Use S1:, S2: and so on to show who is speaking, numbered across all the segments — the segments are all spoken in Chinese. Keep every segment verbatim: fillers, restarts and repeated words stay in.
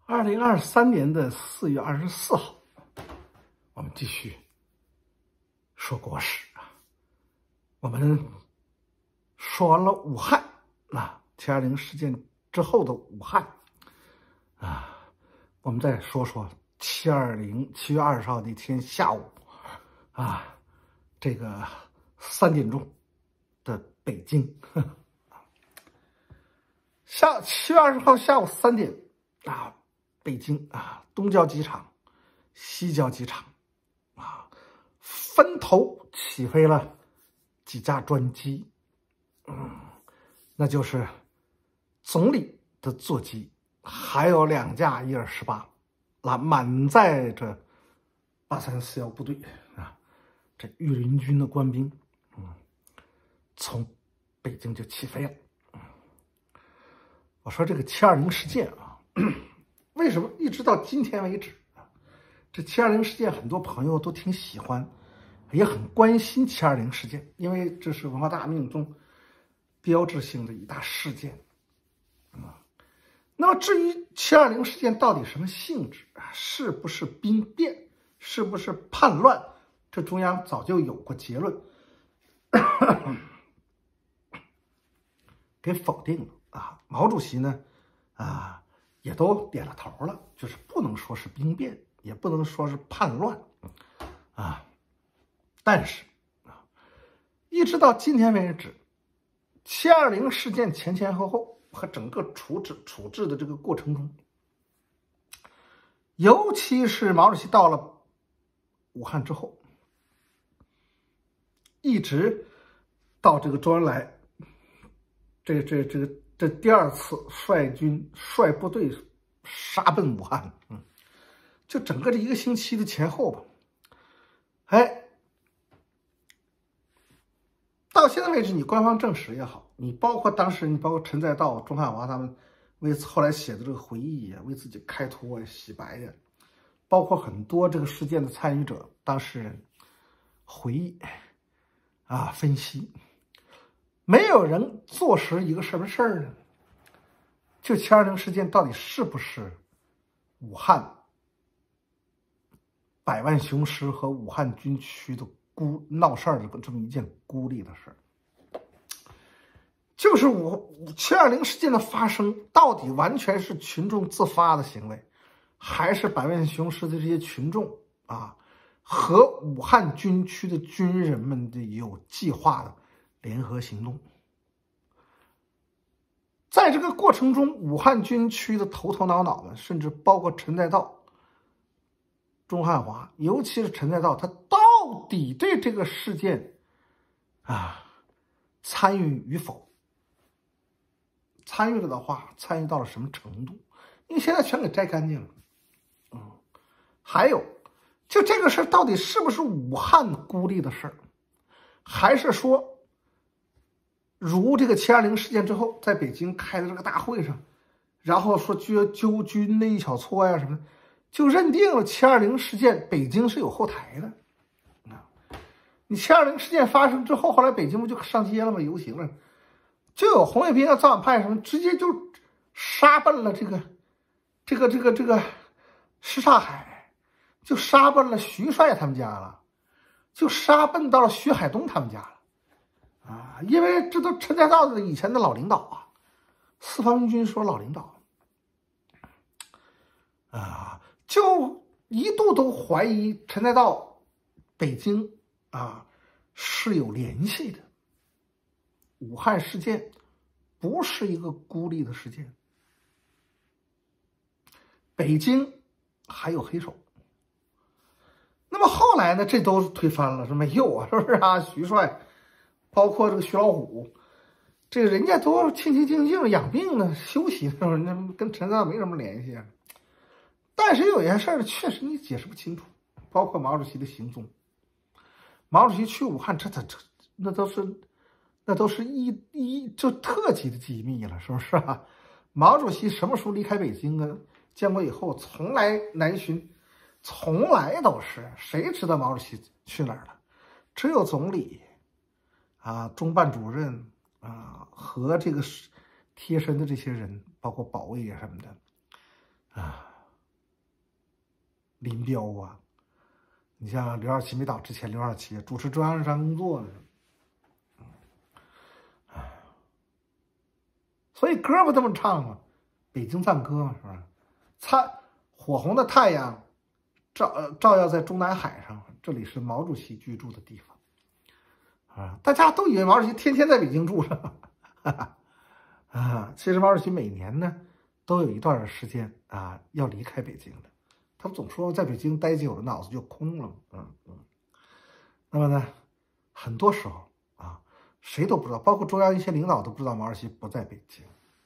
S1: 二零二三年的四月二十四号，我们继续说国史啊。我们说完了武汉啊，七二零事件之后的武汉啊，我们再说说七二零七月二十号那天下午啊，这个三点钟的北京。下七月二十号下午三点啊，北京啊，东郊机场、西郊机场啊，分头起飞了几架专机，嗯，那就是总理的座机，还有两架伊尔十八，那满载着八三四幺部队啊，这御林军的官兵，嗯，从北京就起飞了。我说这个七二零事件啊，为什么一直到今天为止啊，这七二零事件很多朋友都挺喜欢，也很关心七二零事件，因为这是文化大革命中标志性的一大事件啊。那么至于七二零事件到底什么性质啊，是不是兵变，是不是叛乱，这中央早就有过结论，给否定了。啊，毛主席呢，啊，也都点了头了，就是不能说是兵变，也不能说是叛乱，啊，但是啊，一直到今天为止，七二零事件前前后后和整个处置处置的这个过程中，尤其是毛主席到了武汉之后，一直到这个周恩来，这这这个。这第二次率军率部队杀奔武汉，嗯，就整个这一个星期的前后吧，哎，到现在为止，你官方证实也好，你包括当事人，你包括陈再道、钟汉华他们为后来写的这个回忆呀，为自己开脱呀、洗白呀，包括很多这个事件的参与者、当事人回忆啊、分析。没有人坐实一个什么事儿呢？就七二零事件到底是不是武汉百万雄师和武汉军区的孤闹事儿的这么一件孤立的事儿？就是武七二零事件的发生，到底完全是群众自发的行为，还是百万雄师的这些群众啊和武汉军区的军人们的有计划的联合行动？在这个过程中，武汉军区的头头脑脑们，甚至包括陈再道、钟汉华，尤其是陈再道，他到底对这个事件啊参与与否？参与了的话，参与到了什么程度？因为现在全给摘干净了。嗯，还有，就这个事到底是不是武汉孤立的事儿，还是说？如这个七二零事件之后，在北京开的这个大会上，然后说揪揪军的一小撮呀什么的，就认定了七二零事件北京是有后台的啊。你七二零事件发生之后，后来北京不就上街了吗？游行了，就有红卫兵啊、造反派什么，直接就杀奔了这个这个这个这个什刹海，就杀奔了徐帅他们家了，就杀奔到了徐海东他们家了。啊，因为这都陈再道的以前的老领导啊，四方面军说老领导啊，就一度都怀疑陈再道北京啊是有联系的。武汉事件不是一个孤立的事件，北京还有黑手。那么后来呢，这都推翻了，说没有啊，是不是啊？徐帅。包括这个徐老虎，这个人家都清清静静养病呢，休息，是不是？那跟陈再道没什么联系啊。但是有些事儿确实你解释不清楚，包括毛主席的行踪。毛主席去武汉，这这这那都是那都是一一就特级的机密了，是不是啊？毛主席什么时候离开北京啊？建国以后从来南巡，从来都是谁知道毛主席去哪儿了？只有总理。啊，中办主任啊，和这个贴身的这些人，包括保卫啊什么的，啊， 林彪啊，你像刘少奇没倒之前，刘少奇主持中央日常工作呢。所以歌不这么唱吗？北京赞歌嘛，是吧？灿火红的太阳照照耀在中南海上，这里是毛主席居住的地方啊！大家都以为毛主席天天在北京住着，哈哈啊！其实毛主席每年呢都有一段时间啊要离开北京的，他们总说在北京待久了脑子就空了，嗯嗯。那么呢，很多时候啊，谁都不知道，包括中央一些领导都不知道毛主席不在北京。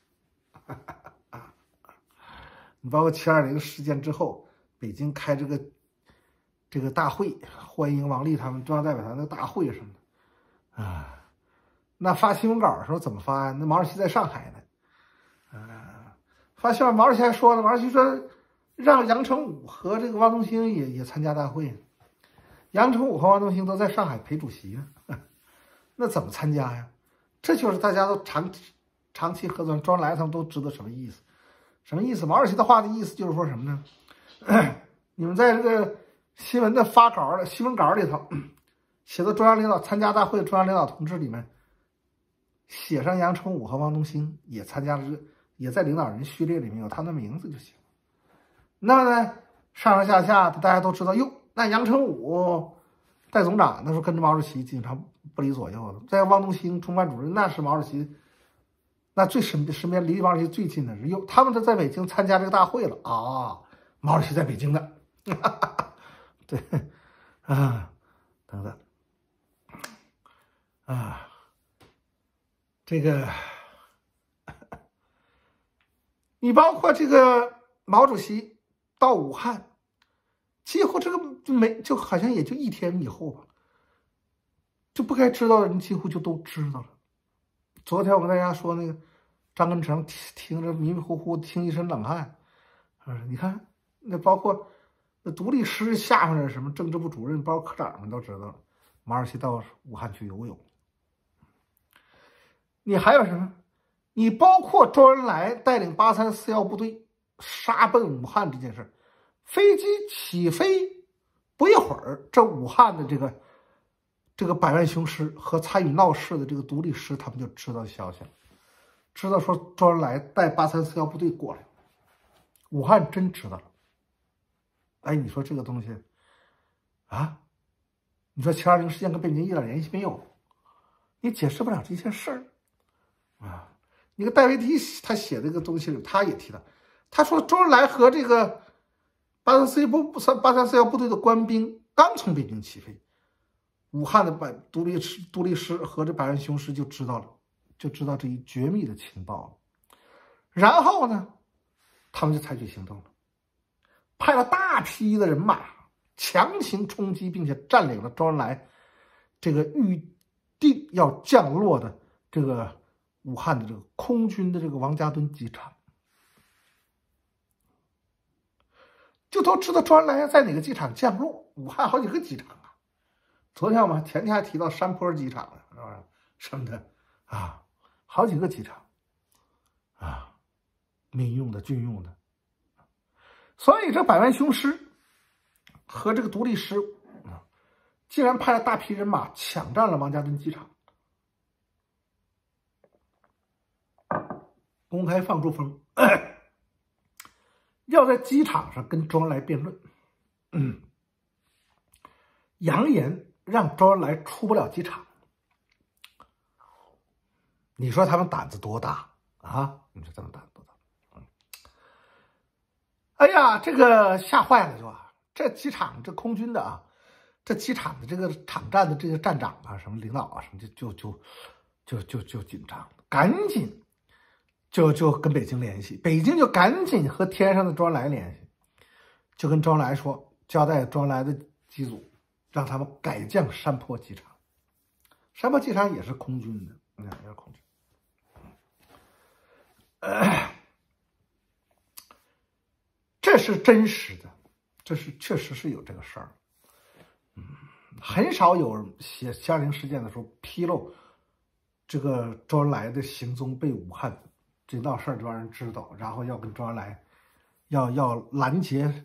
S1: 你包括七二零事件之后，北京开这个这个大会，欢迎王力他们中央代表团的大会什么的啊，那发新闻稿的时候怎么发呀？那毛主席在上海呢，啊，发新闻毛主席还说了，毛主席说让杨成武和这个汪东兴也也参加大会，杨成武和汪东兴都在上海陪主席呢，那怎么参加呀？这就是大家都长长期合作，周恩来他们都知道什么意思。什么意思？毛主席的话的意思就是说什么呢？你们在这个新闻的发稿的新闻稿里头，写的中央领导参加大会的中央领导同志里面，写上杨成武和汪东兴也参加了，也在领导人序列里面有他们的名字就行。那么呢，上上下下大家都知道，哟，那杨成武代总长那时候跟着毛主席经常不离左右的，在汪东兴中办主任那是毛主席。那最身身边离毛主席最近的人，哟，他们都在北京参加这个大会了啊！毛主席在北京的，对，啊，等等，啊，这个，你包括这个毛主席到武汉，几乎这个没就好像也就一天以后吧，就不该知道的人几乎就都知道了。昨天我跟大家说那个张根成听听着迷迷糊糊，听一身冷汗，啊，你看那包括那独立师下面的什么政治部主任、包括科长们都知道了，毛主席到武汉去游泳。你还有什么？你包括周恩来带领八三四幺部队杀奔武汉这件事，飞机起飞不一会儿，这武汉的这个。这个百万雄师和参与闹事的这个独立师，他们就知道消息了，知道说周恩来带八三四幺部队过来，武汉真知道了。哎，你说这个东西啊，你说七二零事件跟北京一点联系没有？你解释不了这件事儿啊。那个戴维迪他写这个东西里，他也提到，他说周恩来和这个八三四幺部八三四幺部队的官兵刚从北京起飞。武汉的百独立师、独立师和这百万雄师就知道了，就知道这一绝密的情报了。然后呢，他们就采取行动了，派了大批的人马强行冲击，并且占领了周恩来这个预定要降落的这个武汉的这个空军的这个王家墩机场。就都知道周恩来在哪个机场降落，武汉好几个机场。昨天我们前天还提到山坡机场呢，是吧？什么的啊，好几个机场啊，民用的、军用的。所以这百万雄师和这个独立师啊，竟然派了大批人马抢占了王家墩机场，公开放出风，要在机场上跟周恩来辩论，嗯，扬言。让周恩来出不了机场，你说他们胆子多大啊？你说他们胆子多大？嗯，哎呀，这个吓坏了就啊！这机场这空军的啊，这机场的这个场站的这个站长啊，什么领导啊，什么就就就就就就紧张了，赶紧就就跟北京联系，北京就赶紧和天上的周恩来联系，就跟周恩来说，交代周恩来的机组。让他们改降山坡机场，山坡机场也是空军的，你看也是空军。呃，这是真实的，这是确实是有这个事儿。嗯，很少有人写七二零事件的时候披露这个周恩来的行踪被武汉这闹事儿这帮人知道，然后要跟周恩来要要拦截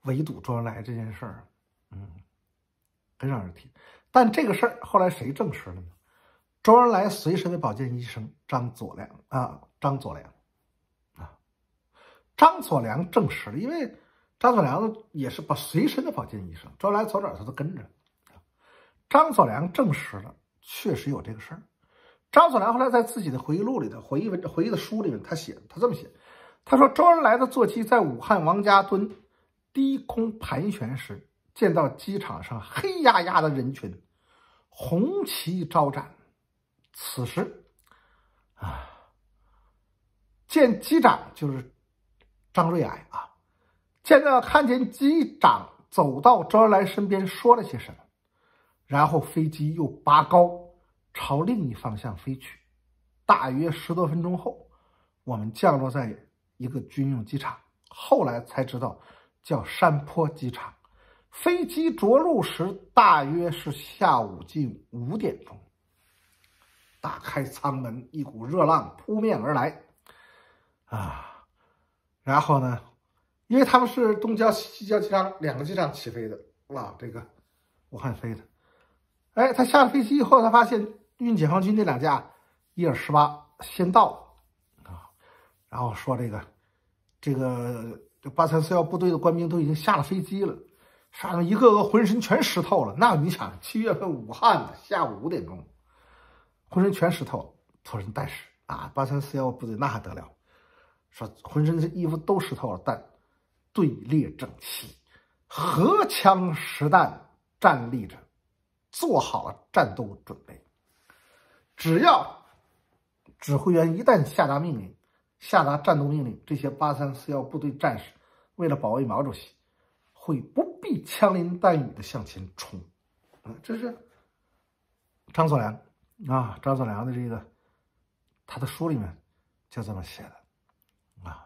S1: 围堵周恩来这件事儿，嗯，很少人提。但这个事儿后来谁证实了呢？周恩来随身的保健医生张佐良啊，张佐良啊，张佐良证实了，因为张佐良也是把随身的保健医生，周恩来走哪儿他都跟着。张佐良证实了，确实有这个事儿。张佐良后来在自己的回忆录里的回忆文回忆的书里面，他写他这么写，他说周恩来的座机在武汉王家墩低空盘旋时，见到机场上黑压压的人群，红旗招展。此时啊，见机长就是张瑞霭啊，见到看见机长走到周恩来身边说了些什么，然后飞机又拔高朝另一方向飞去。大约十多分钟后，我们降落在一个军用机场，后来才知道叫山坡机场。飞机着陆时大约是下午近五点钟。打开舱门，一股热浪扑面而来啊！然后呢，因为他们是东郊西郊机场两个机场起飞的，哇，这个武汉飞的。哎，他下了飞机以后，他发现运解放军这两架伊尔十八先到了啊，然后说这个这个八三四幺部队的官兵都已经下了飞机了，上面一个个浑身全湿透了。那你想，七月份武汉的下午五点钟，浑身全湿透，托人但是啊，八三四幺部队那还得了，说浑身的衣服都湿透了，但队列整齐，荷枪实弹站立着，做好了战斗准备。只要指挥员一旦下达命令，下达战斗命令，这些八三四幺部队战士为了保卫毛主席，会不必枪林弹雨的向前冲。啊，这是张佐良啊，张佐良的这个他的书里面就这么写的啊。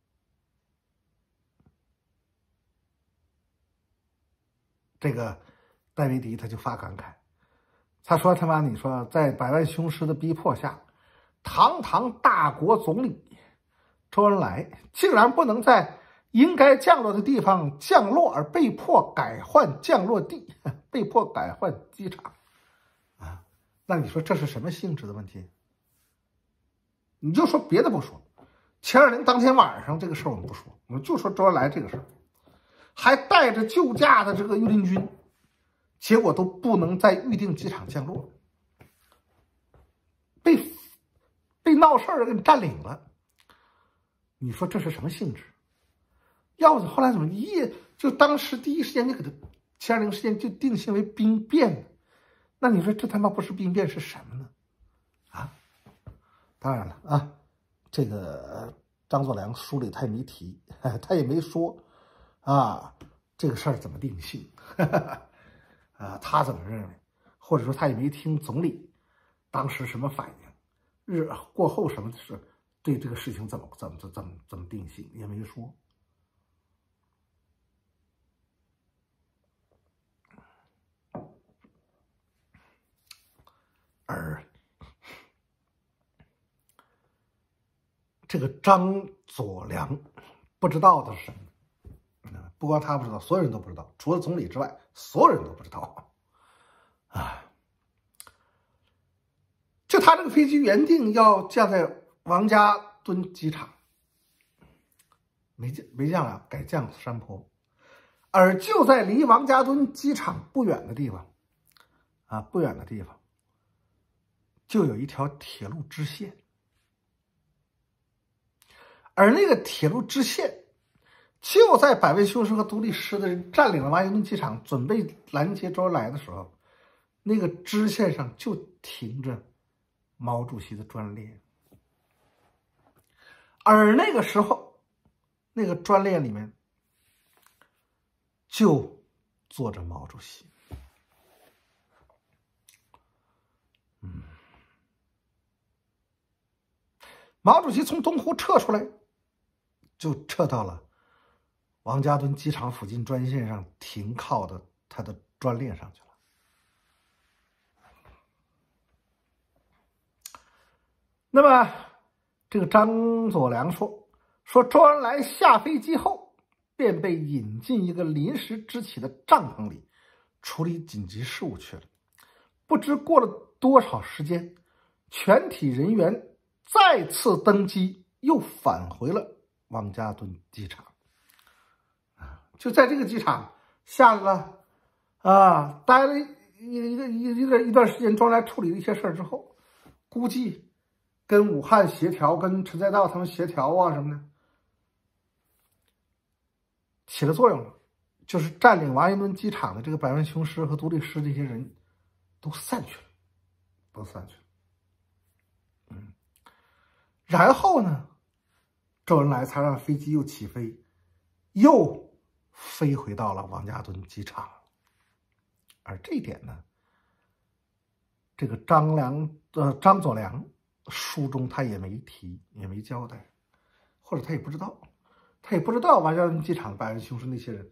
S1: 这个戴维迪他就发感慨，他说他妈你说在百万雄师的逼迫下，堂堂大国总理周恩来竟然不能在应该降落的地方降落，而被迫改换降落地，被迫改换机场啊！那你说这是什么性质的问题？你就说别的不说，七二零当天晚上这个事儿我们不说，我们就说周恩来这个事儿，还带着救驾的这个御林军，结果都不能在预定机场降落，被被闹事儿给你占领了。你说这是什么性质？要是后来怎么一就当时第一时间就给他七二零事件就定性为兵变呢？那你说这他妈不是兵变是什么呢？啊，当然了啊，这个张作良书里他也没提，他也没说啊这个事儿怎么定性啊，他怎么认为，或者说他也没听总理当时什么反应，日过后什么事对这个事情怎么怎么怎么怎么定性也没说。而这个张佐良不知道的是什么？不光他不知道，所有人都不知道，除了总理之外，所有人都不知道。啊，就他这个飞机原定要降在王家墩机场，没降没降了，改降山坡。而就在离王家墩机场不远的地方，啊，不远的地方。就有一条铁路支线，而那个铁路支线就在百万雄师和独立师的人占领了王家墩机场，准备拦截周恩来的时候，那个支线上就停着毛主席的专列，而那个时候，那个专列里面就坐着毛主席。嗯。毛主席从东湖撤出来，就撤到了王家墩机场附近专线上停靠的他的专列上去了。那么，这个张佐良说，说周恩来下飞机后， 便被引进一个临时支起的帐篷里处理紧急事务去了。不知过了多少时间，全体人员再次登机，又返回了王家墩机场。啊，就在这个机场下了啊，待了一个一一个一段时间，周恩来处理了一些事儿之后，估计跟武汉协调，跟陈再道他们协调啊什么的，起了作用了，就是占领王家墩机场的这个百万雄师和独立师这些人都散去了，都散去了。嗯，然后呢，周恩来才让飞机又起飞，又飞回到了王家墩机场。而这一点呢，这个张良呃张作良书中他也没提，也没交代，或者他也不知道，他也不知道王家墩机场的百万雄师那些人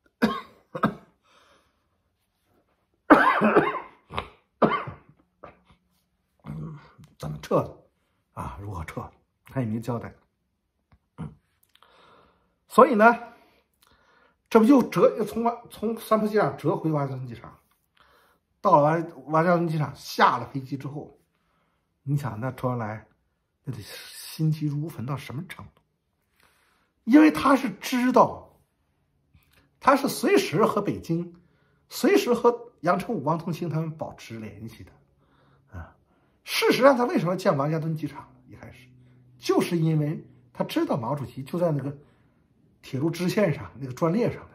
S1: 怎么撤的啊？如何撤的？他也没交代。嗯，所以呢，这不就折又从从三浦机场折回王家墩机场，到了王王家墩机场，下了飞机之后，你想那周恩来那得心急如焚到什么程度？因为他是知道，他是随时和北京，随时和杨成武、王同兴他们保持联系的。啊，事实上，他为什么建王家墩机场？一开始就是因为他知道毛主席就在那个铁路支线上，那个专列上的。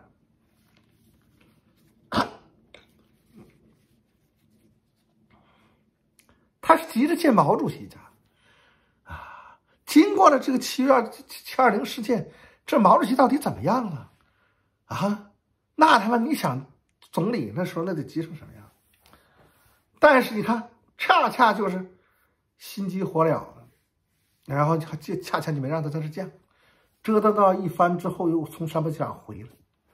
S1: 他是急着见毛主席家啊！经过了这个七月二七二零事件，这毛主席到底怎么样了啊？那他妈你想，总理那时候那得急成什么样？但是你看，恰恰就是心急火燎的，然后就恰恰就没让他在这见，折腾到一番之后，又从山坡机场回来。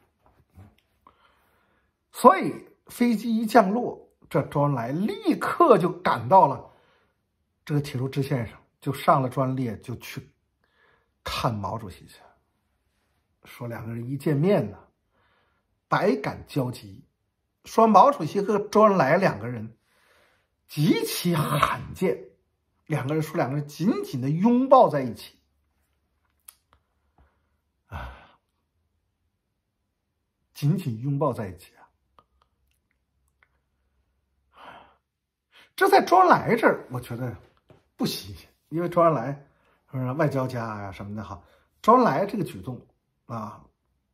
S1: 所以飞机一降落，这周恩来立刻就赶到了这个铁路支线上，就上了专列，就去看毛主席去。说两个人一见面呢，百感交集。说毛主席和周恩来两个人极其罕见，两个人说两个人紧紧的拥抱在一起。啊，紧紧拥抱在一起啊！这在周恩来这儿，我觉得不新鲜，因为周恩来是外交家呀、啊、什么的哈。周恩来这个举动啊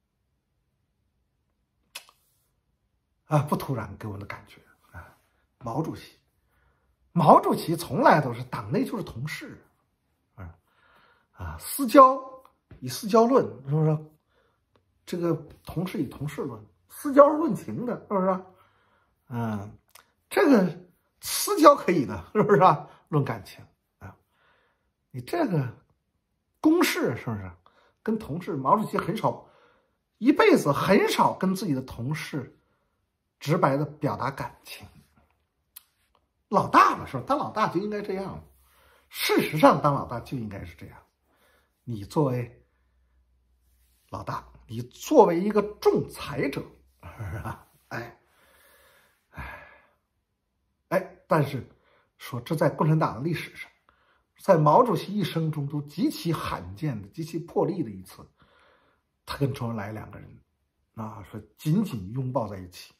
S1: 啊不突然给我的感觉啊，毛主席，毛主席从来都是党内就是同事，啊啊私交以私交论，是不是？这个同事以同事论，私交论情的，是不是？嗯，这个。私交可以的，是不是啊？论感情啊，你这个公事是不是？跟同事，毛主席很少，一辈子很少跟自己的同事直白的表达感情。老大嘛，是吧？当老大就应该这样。事实上，当老大就应该是这样。你作为老大，你作为一个仲裁者，是吧？哎。哎，但是说这在共产党的历史上，在毛主席一生中都极其罕见的、极其破例的一次，他跟周恩来两个人啊，说紧紧拥抱在一起。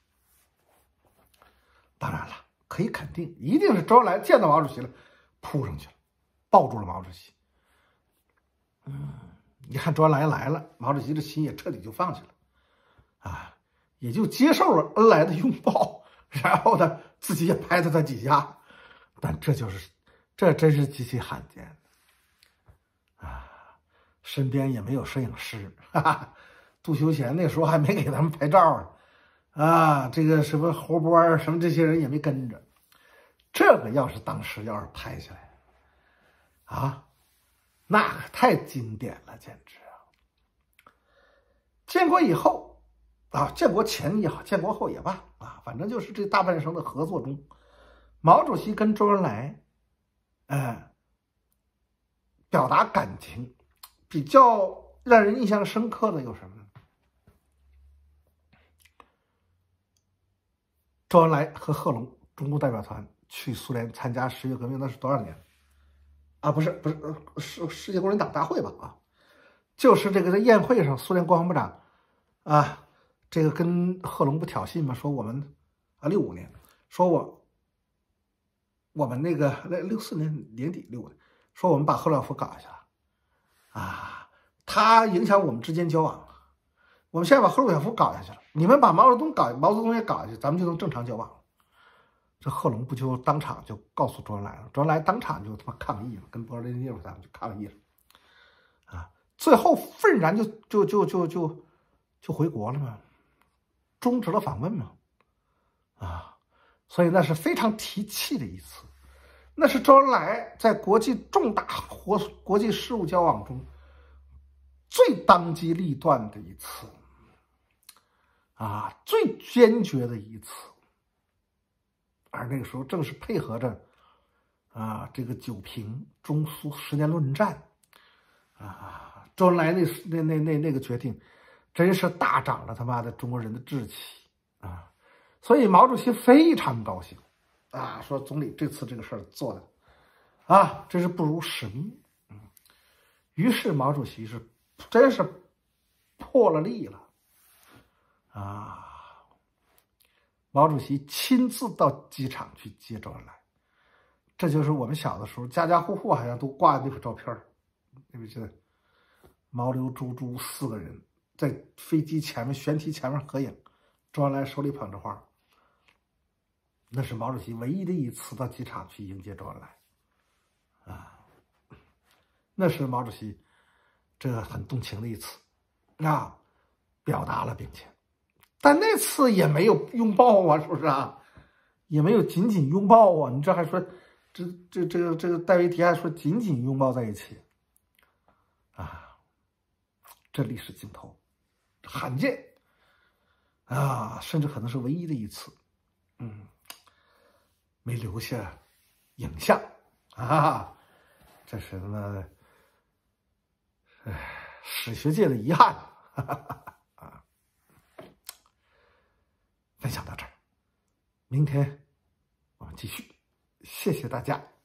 S1: 当然了，可以肯定，一定是周恩来见到毛主席了，扑上去了，抱住了毛主席。嗯，你看周恩来来了，毛主席这心也彻底就放下了，啊，也就接受了恩来的拥抱。然后呢，自己也拍了他几下，但这就是，这真是极其罕见啊！身边也没有摄影师，哈哈，杜修贤那时候还没给他们拍照啊，这个什么侯波儿什么这些人也没跟着。这个要是当时要是拍下来，啊，那可太经典了，简直啊！建国以后。啊，建国前也好，建国后也罢啊，反正就是这大半生的合作中，毛主席跟周恩来，呃，表达感情比较让人印象深刻的有什么呢？ 周恩来和贺龙中共代表团去苏联参加十月革命，那是多少年？啊，不是不是，世世界工人党大会吧？啊，就是这个在宴会上，苏联国防部长啊，这个跟贺龙不挑衅吗？说我们啊，六五年，说我我们那个六四年年底六五年，说我们把赫鲁晓夫搞下去了啊，他影响我们之间交往。我们现在把赫鲁晓夫搞下去了，你们把毛泽东搞，毛泽东也搞下去，咱们就能正常交往。这贺龙不就当场就告诉周恩来了？周恩来当场就他妈抗议了，跟勃列日涅夫他们就抗议了，啊，最后愤然就就就就就就回国了嘛，终止了访问嘛，啊，所以那是非常提气的一次，那是周恩来在国际重大国国际事务交往中最当机立断的一次。啊，最坚决的一次，而那个时候正是配合着啊这个九平中苏十年论战，啊，周恩来那那那那那个决定，真是大涨了他妈的中国人的志气啊！所以毛主席非常高兴啊，说总理这次这个事儿做的啊，真是不辱使命。嗯，于是毛主席是真是破了例了。啊，毛主席亲自到机场去接周恩来，这就是我们小的时候家家户户好像都挂的那幅照片，对不对？毛刘朱朱四个人在飞机前面舷梯前面合影，周恩来手里捧着花，那是毛主席唯一的一次到机场去迎接周恩来，啊，那是毛主席这个很动情的一次，啊，表达了并且。但那次也没有拥抱啊，是不是啊？也没有紧紧拥抱啊！你这还说，这这这个这个戴维提还说紧紧拥抱在一起，啊，这历史镜头罕见啊，甚至可能是唯一的一次，嗯，没留下影像啊，这是他妈的，哎，史学界的遗憾。哈哈哈。分享到这儿，明天我们继续，谢谢大家。